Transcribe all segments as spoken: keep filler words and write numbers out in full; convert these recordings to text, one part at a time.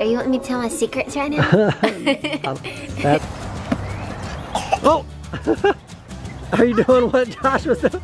Are you wanting me to tell my secrets right now? That's... Oh! Are you doing what Josh was doing?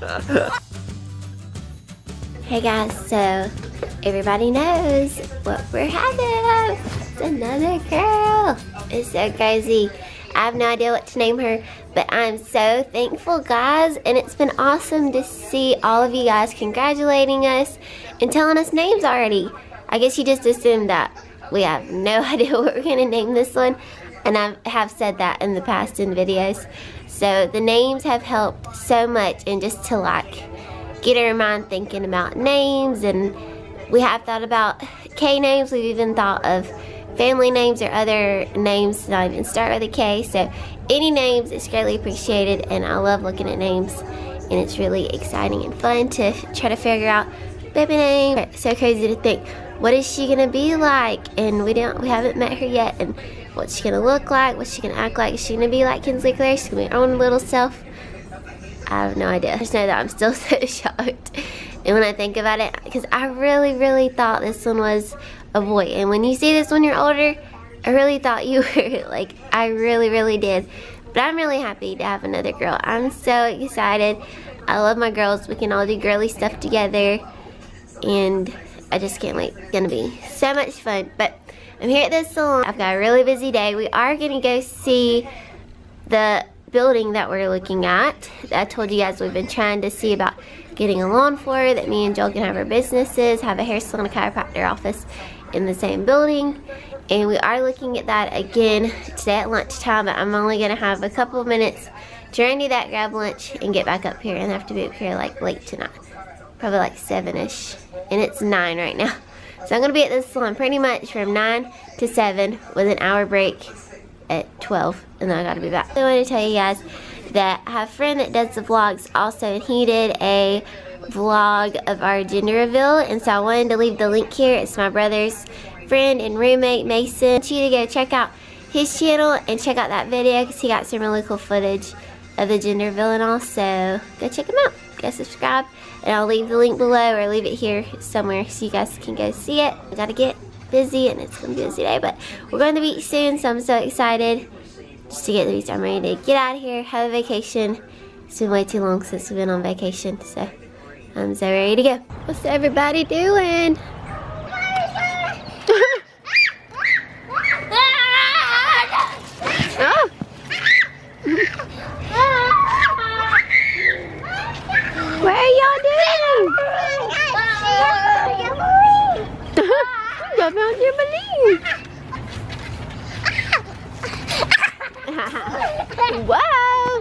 Hey guys, so everybody knows what we're having. It's another girl. It's so crazy. I have no idea what to name her, but I'm so thankful, guys, and it's been awesome to see all of you guys congratulating us and telling us names already. I guess you just assumed that we have no idea what we're gonna name this one, and I have said that in the past in videos. So the names have helped so much, and just to like get our mind thinking about names, and we have thought about K names. We've even thought of family names or other names that not even start with a K. So any names is greatly appreciated, and I love looking at names, and it's really exciting and fun to try to figure out baby name. It's so crazy to think, what is she gonna be like? And we don't we haven't met her yet, and what's she gonna look like? What's she gonna act like? Is she gonna be like Kinsley Claire? She's gonna be her own little self. I have no idea. I just know that I'm still so shocked. And when I think about it, because I really, really thought this one was a boy. And when you see this when you're older, I really thought you were, like, I really, really did. But I'm really happy to have another girl. I'm so excited. I love my girls. We can all do girly stuff together. And I just can't wait. It's gonna be so much fun. But I'm here at this salon. I've got a really busy day. We are gonna go see the building that we're looking at. I told you guys we've been trying to see about getting a lawn floor that me and Joel can have our businesses, have a hair salon, a chiropractor office in the same building. And we are looking at that again today at lunchtime, but I'm only gonna have a couple of minutes to run do that, grab lunch, and get back up here, and I have to be up here like late tonight. Probably like seven-ish, and it's nine right now. So I'm gonna be at this salon pretty much from nine to seven with an hour break at twelve, and then I gotta be back. So I want to tell you guys that I have a friend that does the vlogs also, and he did a vlog of our gender reveal, and so I wanted to leave the link here. It's my brother's friend and roommate, Mason. I want you to go check out his channel and check out that video, because he got some really cool footage of the gender reveal and all, so go check him out. Go subscribe, and I'll leave the link below, or leave it here somewhere so you guys can go see it. I gotta get busy, and it's gonna be a busy day, but we're going to the beach soon, so I'm so excited just to get to the beach. I'm ready to get out of here, have a vacation. It's been way too long since we've been on vacation, so I'm so ready to go. What's everybody doing? Oh. What are y'all doing? Y'all found your balloon. Whoa!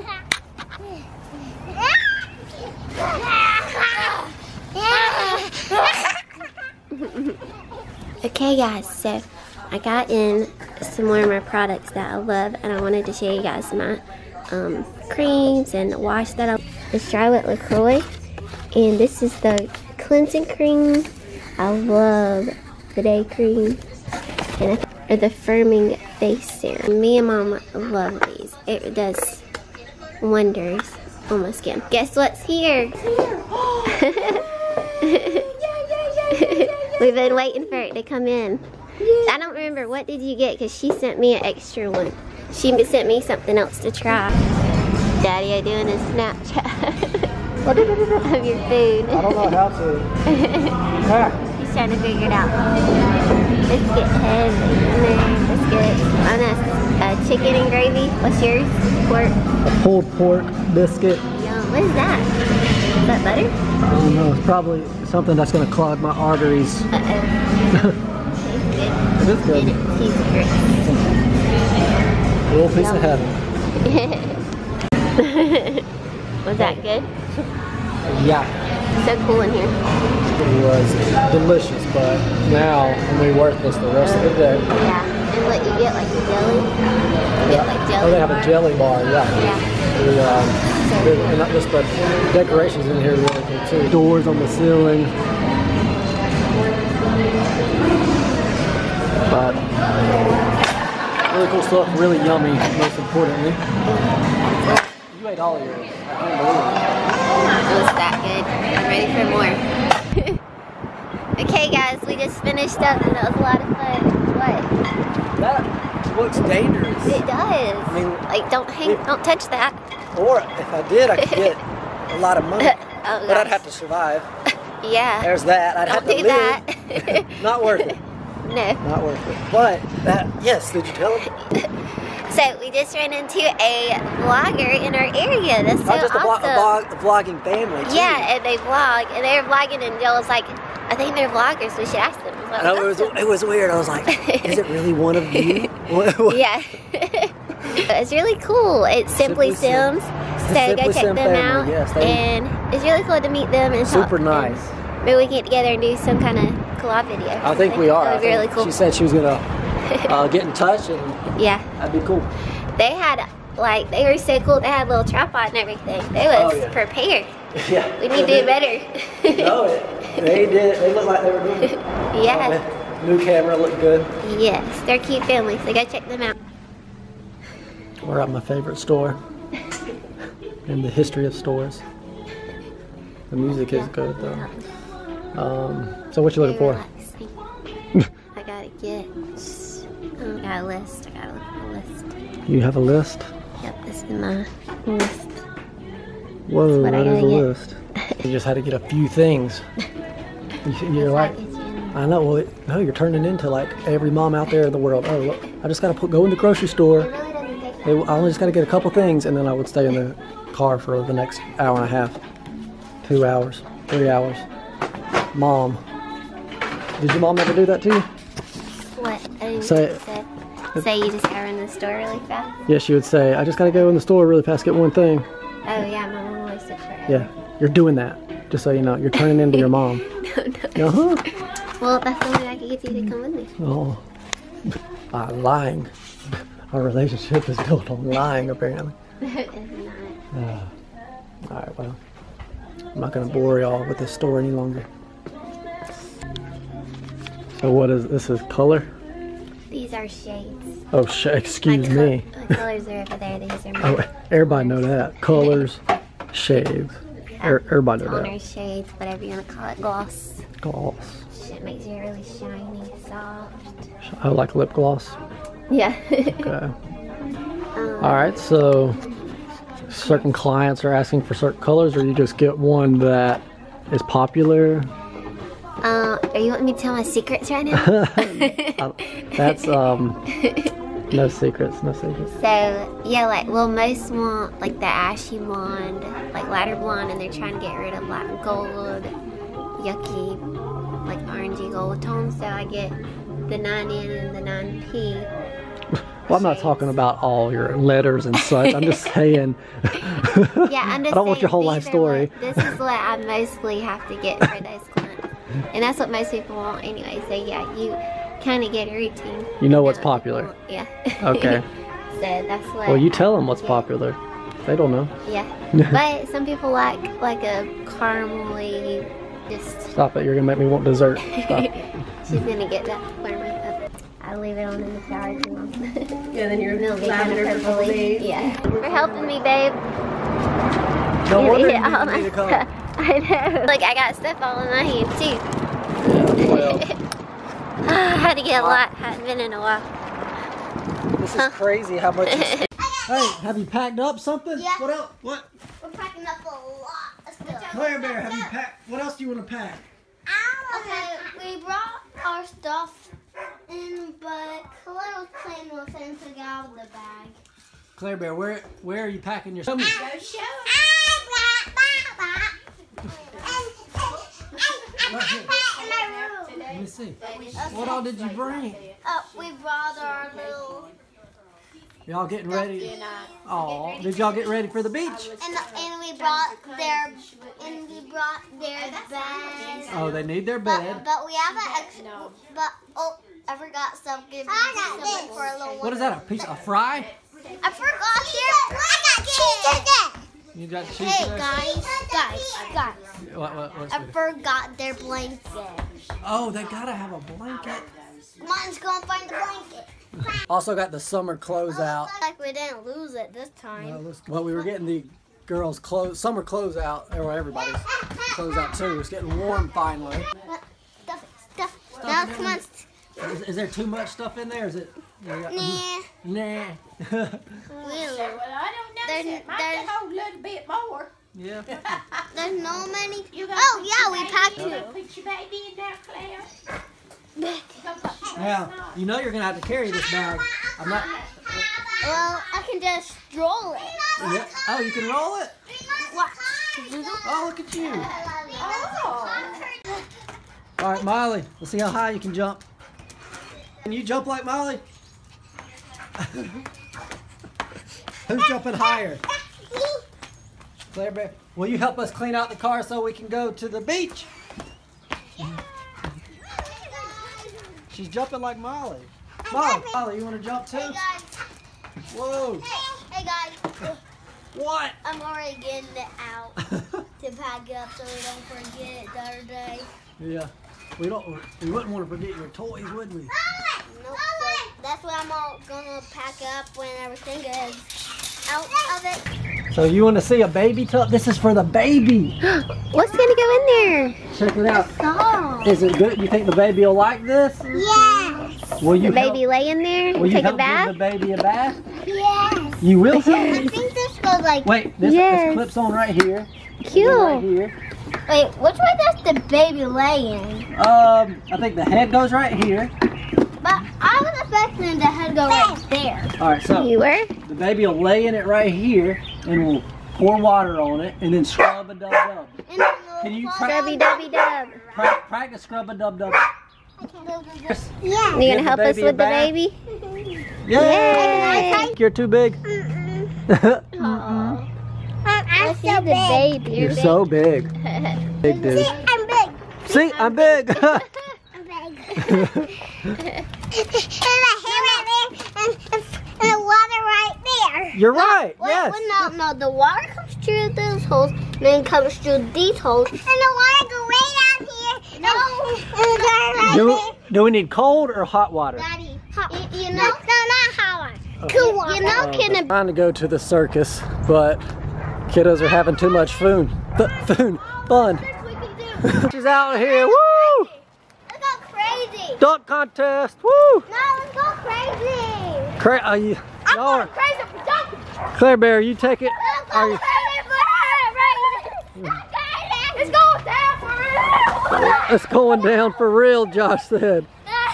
Okay guys, so I got in some more of my products that I love, and I wanted to show you guys my um, creams and wash that I the Charlotte LaCroix, and this is the cleansing cream. I love the day cream, and or the firming face serum. Me and Mom love these. It does wonders on my skin. Guess what's here? We've been waiting for it to come in. I don't remember, what did you get? Because she sent me an extra one. She sent me something else to try. Daddy, I doing a Snapchat of your food. I don't know how to. He's trying to figure it out. Biscuit head, biscuit. On a uh, chicken and gravy. What's yours? Pork. A pulled pork biscuit. Yum. What is that? Is that butter? I don't know. It's probably something that's going to clog my arteries. Uh oh. It is good. Cheese grits. A little piece of heaven. Was that good? Yeah. So cool in here. It was delicious, but now I'm going to be worthless the rest of the day. Yeah. And what, you get like a jelly? You get like jelly Oh, they have bar? a jelly bar, yeah. Yeah. The, um, the, and not just the decorations in here are really cool too. Doors on the ceiling. But really cool stuff, really yummy, most importantly. You ate all of yours. I can't believe it. It was that good. I'm ready for more. Okay guys, we just finished up and that was a lot of fun. What? looks dangerous. It does. I mean, like, don't hang, if- don't touch that. Or if I did, I could get a lot of money. Oh, But I'd gosh. have to survive. Yeah. There's that. I'd Don't have to do live. that. Not worth it. No. Not worth it. But that, yes, did you tell him? So we just ran into a vlogger in our area. That's so Not just a, vlog, awesome. a, vlog, a vlogging family, too. Yeah, and they vlog, and they're vlogging, and Joel was like, I think they're vloggers. We should ask them. I was like, I know, it was, "Awesome." it was weird. I was like, is it really one of you? What- what- Yeah. It's really cool. It's Simply, Simply Sim. Sims. So Simply go check Sim them family, out. yes, they- and it's really cool to meet them and talk Super to them. nice. Maybe we can get together and do some kind of collab video. I think we are. That I would be think really cool. She said she was going to uh, get in touch, and Yeah. that'd be cool. They had, like, they were so cool. They had a little tripod and everything. They was Oh, yeah. prepared. Yeah. We need to do better. No, it, they did. They looked like they were doing it. Yeah. New camera looked good. Yes. They're cute families. So go check them out. We're at my favorite store in the history of stores. The music is good though. Um, so what you looking for? Relaxing. I gotta get. I got a list. I gotta look at the list. You have a list? Yep, this is my list. Whoa, what I that is a gotta get. list. You just had to get a few things. You- You're like, I know. Well, it, no, you're turning into like every mom out there in the world. Oh, look, I just gotta put, go in the grocery store. It really doesn't take They, I only just gotta get a couple things, and then I would stay in the car for the next hour and a half, two hours, three hours. Mom, did your mom ever do that to you? What? I didn't Say- say. Say you just gotta run to the store really fast. Yes, she would say, I just gotta go in the store really fast, get one thing. Oh yeah, my mom always took forever. Yeah, you're doing that. Just so you know, you're turning into your mom. No, no. Uh-huh. Well, that's the only way I can get you to come with me. Oh, uh, lying. Our relationship is built on lying, apparently. It's not. Uh, all right, well, I'm not gonna bore y'all with this story any longer. So what is this? Is color? These are shades. Oh, sh excuse My me. co- My colors are over there. These are my Oh, everybody know that. Colors, shades. Er, everybody know toner that. shades, whatever you want to call it. Gloss. Gloss. Shit makes you really shiny, soft. I like lip gloss. Yeah. Okay. All right, so certain clients are asking for certain colors, or you just get one that is popular. Uh, are you wanting me to tell my secrets right now? Uh, That's um, no secrets, no secrets. So, yeah, like, well, most want, like, the ashy blonde, like, lighter blonde, and they're trying to get rid of black and gold, yucky, like, orangey gold tones, so I get the nine N and the nine P. Well, I'm not talking about all your letters and such. I'm just saying. Yeah, I'm just I don't want your saying whole these life are story. What, this is what I mostly have to get for those clients. And that's what most people want anyway, so yeah, you kind of get a routine. You know what's what popular. people want. Yeah. Okay. So that's what. Well, you tell them what's Yeah. popular. They don't know. Yeah. But some people like like a caramely, just. Stop it. You're going to make me want dessert. Stop. She's gonna get that for me. I leave it on in the shower too long. Yeah, then you're It'll be kind of lavender for purpley. days. Yeah. For helping me, babe. No You wonder ate you all need my to come. stuff. I know. Look, I got stuff all in my hand too. Well, I had to get a lot. Hadn't been in a while. this is crazy how much you... Hey, have you packed up something? Yeah. What else? What? We're packing up a lot of stuff. Claire Bear, have you packed? What else do you want to pack? Okay, we brought our stuff in, but Claire was playing with it and took it out of the bag. Claire Bear, where where are you packing your stuff? Let me see. What all did you bring? Uh, we brought our little, Y'all getting ready? Oh, did y'all get ready for the beach? and and we brought their, and we brought their bag. Oh, they need their But, bed. but we have an extra. But oh, I forgot something. Something for a little. What is that? A piece of fry? I forgot their. I got cheese. You got cheese? Hey there? guys, guys, guys! What, what, what's I it? forgot their blanket. Oh, they gotta have a blanket. Mine's gonna find the blanket. Also got the summer closeout. Like we didn't lose it this time. Well, we were getting the girls' clothes, summer closeout, or everybody's closeout too. It's getting warm finally. Stuff it, stuff it. Now come on. Is, is there too much stuff in there? Is it Yeah. Nah. Nah. Really? Well, I don't know. There's- It might there's- hold a little bit more. Yeah. There's no many. You gonna Oh put yeah, your we baby- packed You two. gonna put your baby in there, Claire? You gonna put your Now, baby you know you're gonna have to carry this bag. I'm not. Well, I can just stroll it. Yeah. Oh, you can roll it. What? Oh, look at you. Oh. All right, Molly. Let's see how high you can jump. Can you jump like Molly? Who's jumping higher? Claire Bear. Will you help us clean out the car so we can go to the beach? She's jumping like Molly. Molly, Molly, you want to jump too? Hey guys. Whoa. Hey guys. What? I'm already getting it out to pack up so we don't forget it the other day. Yeah. We don't. We wouldn't want to forget your toys, would we? Nope, so that's what I'm all gonna pack up when everything is out of it. So you want to see a baby tub? This is for the baby. What's gonna go in there? Check it out. Oh. Is it good? You think the baby will like this? Yes. Will you The help, baby lay in there? will you Take a help bath? give the baby a bath? Yes. You will? I think this goes like. Wait, this, Yes. this clips on right here. Cute. Right here. Wait, which way does the baby lay in? Um, I think the head goes right here. But I was expecting the head go right there. All right, so You were? the baby will lay in it right here, and we'll pour water on it, and then scrub a dub dub. And then Can you we'll try- Scrubby dubby dub. Pra- practice scrub a dub dub. Yes. Yeah. You Give gonna the help us baby a with the bath. baby? Yay! You're too big. I'm Let's see the baby. You're so big. Big dude. I'm big. See, I'm big. I'm big. and the hair right there, and, and, and the water right there. You're right. Wait, Yes. wait, no, no, the water comes through those holes, and then comes through these holes, and the water goes way down here. No, and it goes right Do, there. do we need cold or hot water? Daddy, hot. You, you know, no, no, not hot water. Cool water. You know, Oh, can I'm trying to go to the circus, but kiddos are having too much food. Th food. Fun. we can do? She's out here. Woo! Let's go crazy. Dunk contest. Woo! No, let's go crazy. Cra are you? I'm Y'all going are, crazy for dunking. Claire Bear, you take it. Let's Are go you? crazy for crazy. It's going down for real. It's going down for real, Josh said.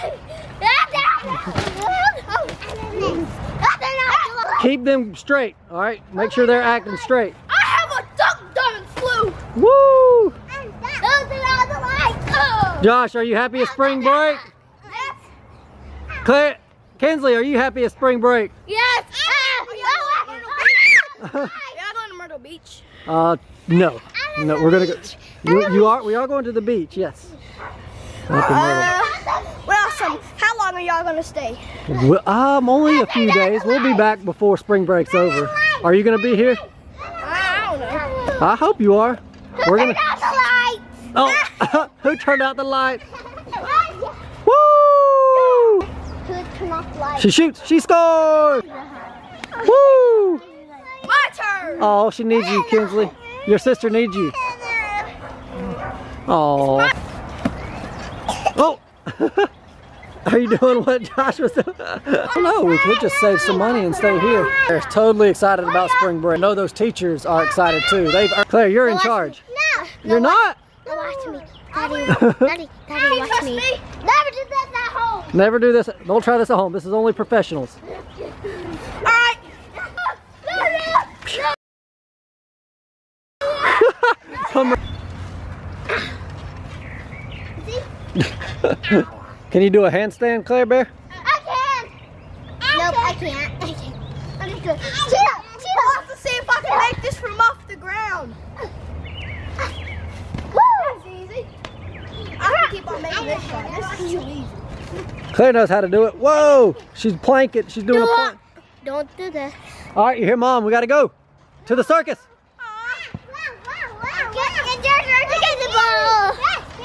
Keep them straight, all right? Make sure they're acting straight. I have a duck done flu. Woo! Those are the lights. Josh, are you happy at spring break? Yes. Claire, Kinsley, are you happy at spring break? Yes. Yeah, going to Myrtle Beach. Uh, no. No, we're gonna go. You, you are. We are going to the beach. Yes. Up in Myrtle. Well, some. How long are y'all gonna stay? Well, um, only a few days. We'll be back before spring break's over. Are you gonna be here? I don't know. I hope you are. We're gonna. Out the lights. Oh, who turned out the light? Woo! Who turned off the lights? She shoots. She scores. Woo! My turn. Oh, she needs you, Kinsley. Your sister needs you. Oh. Oh. Are you doing what Josh was doing? I don't know. We could just save some money and stay here. They're totally excited about spring break. I know those teachers are excited too. They've Claire, you're in charge. No. You're not. No, watch me. Daddy, Daddy, Daddy, watch me. Never do this at home. Never do this. Don't try this at home. This is only professionals. All right. Come Can you do a handstand, Claire Bear? I can. Nope, I can't. I can't. I'm just good. Cheetah, Cheetah wants to see if I can make this from off the ground. Woo! That's easy. I can keep on making this shot. This is too easy. Claire knows how to do it. Whoa! She's planking. She's doing a plank. Don't do this. All right, you hear Mom? We gotta go to the circus. Get, get your to get the ball.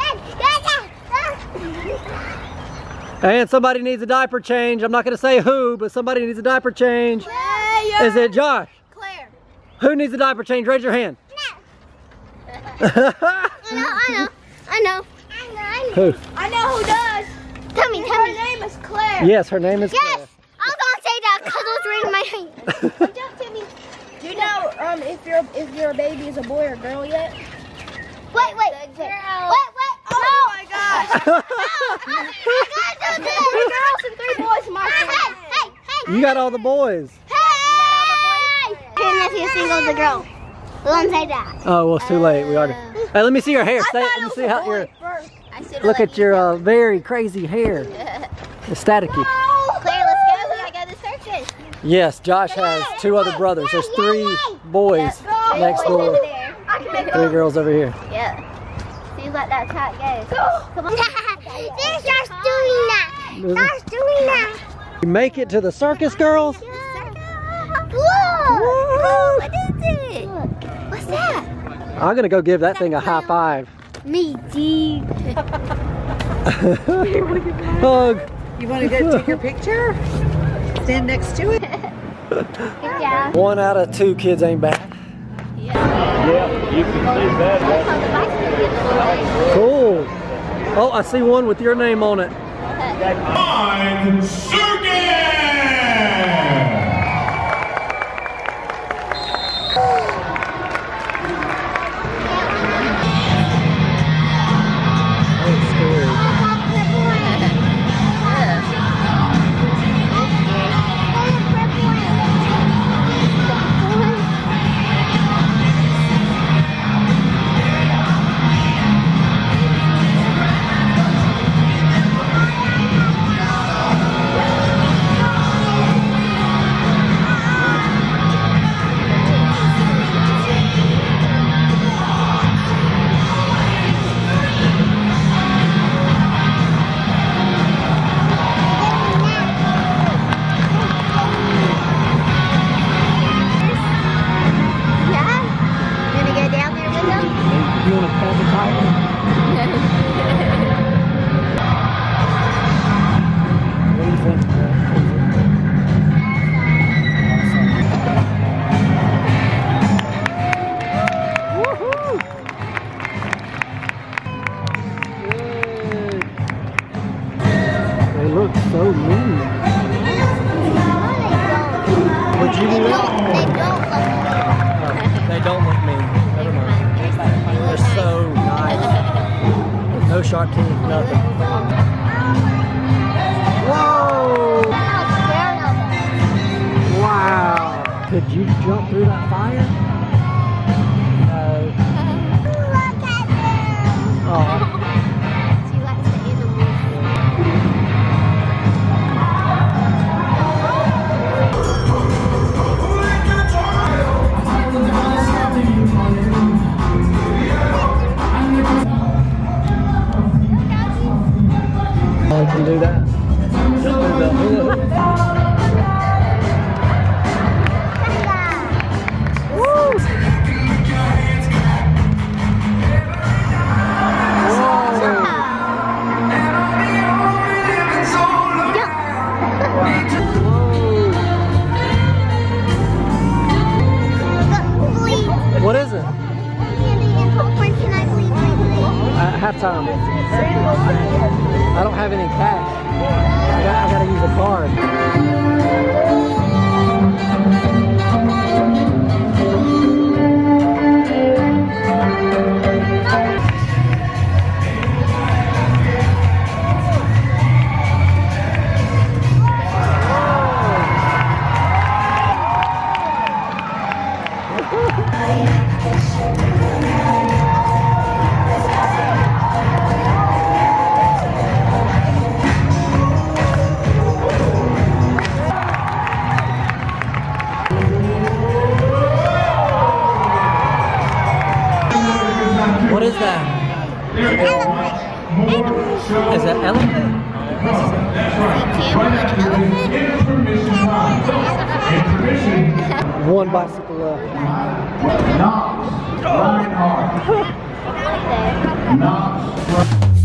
And somebody needs a diaper change. I'm not gonna say who, but somebody needs a diaper change. Hey, Is it Josh? Claire. Who needs a diaper change? Raise your hand. I know, I know, I know. I know, I know. Who? I know who does. Tell me, tell me. Her name is Claire. Yes, her name is Yes, Claire. in my hand. Look down to me. Do you know um if your if your baby is a boy or girl yet? Wait, wait, wait, wait, wait. Oh my gosh! Three girls and three boys, my Hey, friend. hey, hey. You got all the boys. Hey! Your nephew's single's a girl. Don't say that. Oh, well, it's too late. We already. Hey, let me see your hair. Stay, let me see how your. Look at your uh, very crazy hair. It's staticky. Claire, let's go. We gotta go to the circus. Yes, Josh has two other brothers. There's three boys next door. Three girls over here. Yeah. Seems like that's how it goes. Come on. There's Josh doing that. Josh doing that. You make it to the circus, girls? Look. What is it? What's that? I'm gonna go give that thing a high five. Me too. Hug. You want to go take your picture? Stand next to it. Good job. One out of two kids ain't bad. Yeah, you can see that. Cool. Oh, I see one with your name on it. On circus! You want to pet the tiger? What do you think? Woohoo! Good. They look so mean. Would you do that? They don't look mean. Never mind. They're so nice. No sharp teeth, nothing. Whoa! Wow! Could you jump through that fire? No. Oh. She likes the animals. I can do that. Just do the hula hoop. What is it? At halftime. I don't have any cash. I got, I got to use a card. What is that? Is that elephant? One bicycle left. Knox, Reinhardt. Knox.